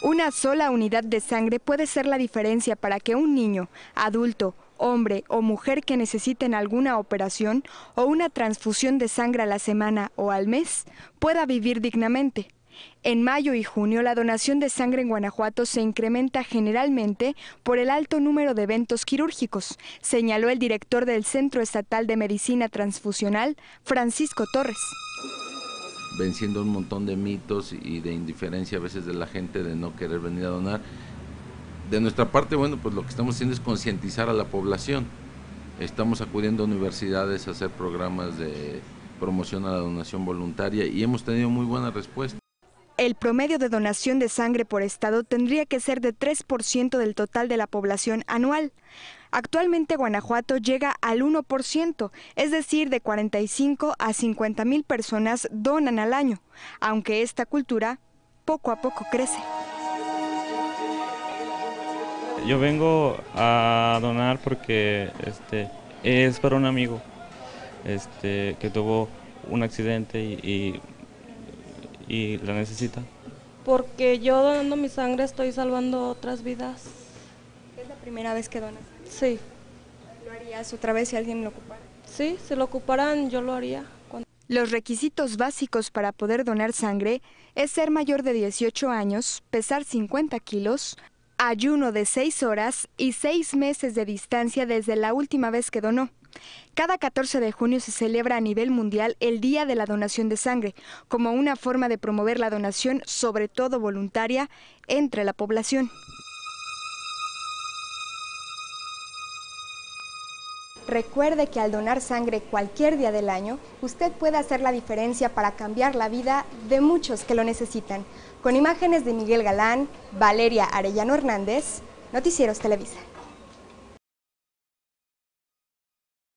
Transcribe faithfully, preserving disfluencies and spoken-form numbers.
Una sola unidad de sangre puede ser la diferencia para que un niño, adulto, hombre o mujer que necesiten alguna operación o una transfusión de sangre a la semana o al mes pueda vivir dignamente. En mayo y junio la donación de sangre en Guanajuato se incrementa generalmente por el alto número de eventos quirúrgicos, señaló el director del Centro Estatal de Medicina Transfusional, Francisco Torres. Venciendo un montón de mitos y de indiferencia a veces de la gente de no querer venir a donar. De nuestra parte, bueno, pues lo que estamos haciendo es concientizar a la población. Estamos acudiendo a universidades a hacer programas de promoción a la donación voluntaria y hemos tenido muy buena respuesta. El promedio de donación de sangre por estado tendría que ser de tres por ciento del total de la población anual. Actualmente Guanajuato llega al uno por ciento, es decir, de cuarenta y cinco a cincuenta mil personas donan al año, aunque esta cultura poco a poco crece. Yo vengo a donar porque este, es para un amigo este, que tuvo un accidente y, y, y la necesita. Porque yo donando mi sangre estoy salvando otras vidas. ¿Es la primera vez que donas? Sí. ¿Lo harías otra vez si alguien lo ocupara? Sí, si lo ocuparan yo lo haría. Cuando... Los requisitos básicos para poder donar sangre es ser mayor de dieciocho años, pesar cincuenta kilos, ayuno de seis horas y seis meses de distancia desde la última vez que donó. Cada catorce de junio se celebra a nivel mundial el Día de la Donación de Sangre, como una forma de promover la donación, sobre todo voluntaria, entre la población. Recuerde que al donar sangre cualquier día del año, usted puede hacer la diferencia para cambiar la vida de muchos que lo necesitan. Con imágenes de Miguel Galán, Valeria Arellano Hernández, Noticieros Televisa.